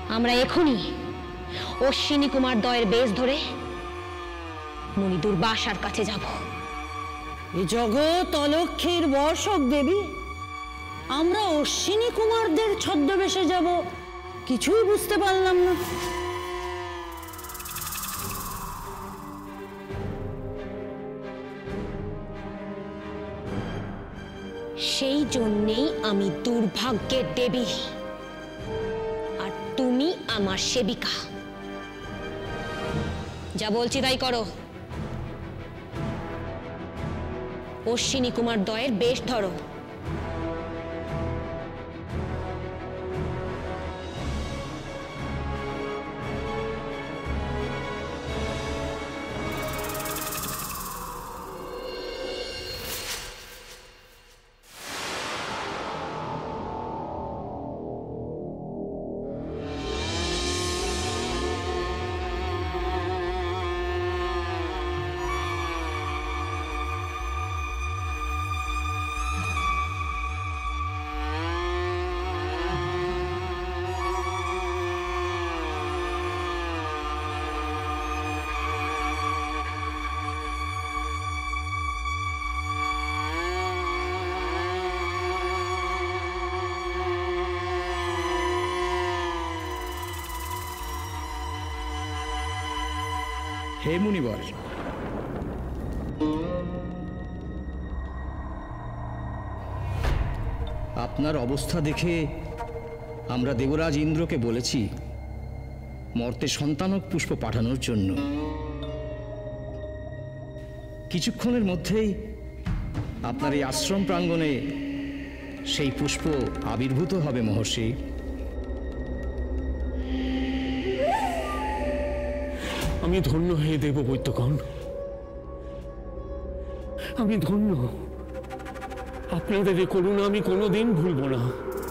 আমরা এখনই অশ্বিনী কুমার দ্বয়ের বেশ ধরে মুনি দুর্বাসার কাছে যাব। এ জগৎ অলক্ষীর বর্ষক দেবী, আমরা অশ্বিনী কুমারদের ছদ্মবেশে যাব কিছুই বুঝতে পারলাম না। সেই জন্যেই আমি দুর্ভাগ্যের দেবী আর তুমি আমার সেবিকা। যা বলছি তাই করো। অশ্বিনী কুমার দ্বয়ের বেশ ধরো। হে মুনিবর, আপনার অবস্থা দেখে আমরা দেবরাজ ইন্দ্রকে বলেছি মর্তে সন্তানক পুষ্প পাঠানোর জন্য। কিছুক্ষণের মধ্যেই আপনার এই আশ্রম প্রাঙ্গণে সেই পুষ্প আবির্ভূত হবে মহর্ষি। আমি ধন্য হে দেব বৈদ্যগণ, আমি ধন্য। আপনাদের এই করুণা আমি কোনোদিন ভুলব না।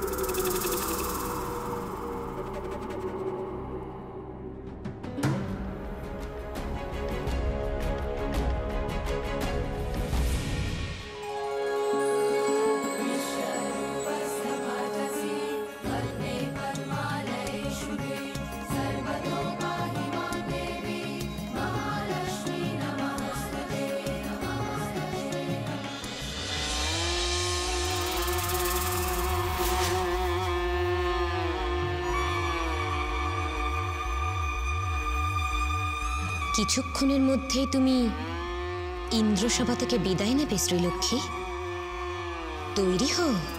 কিছুক্ষণের মধ্যেই তুমি ইন্দ্রসভা থেকে বিদায় নেবে শ্রীলক্ষ্মী। তৈরি হও।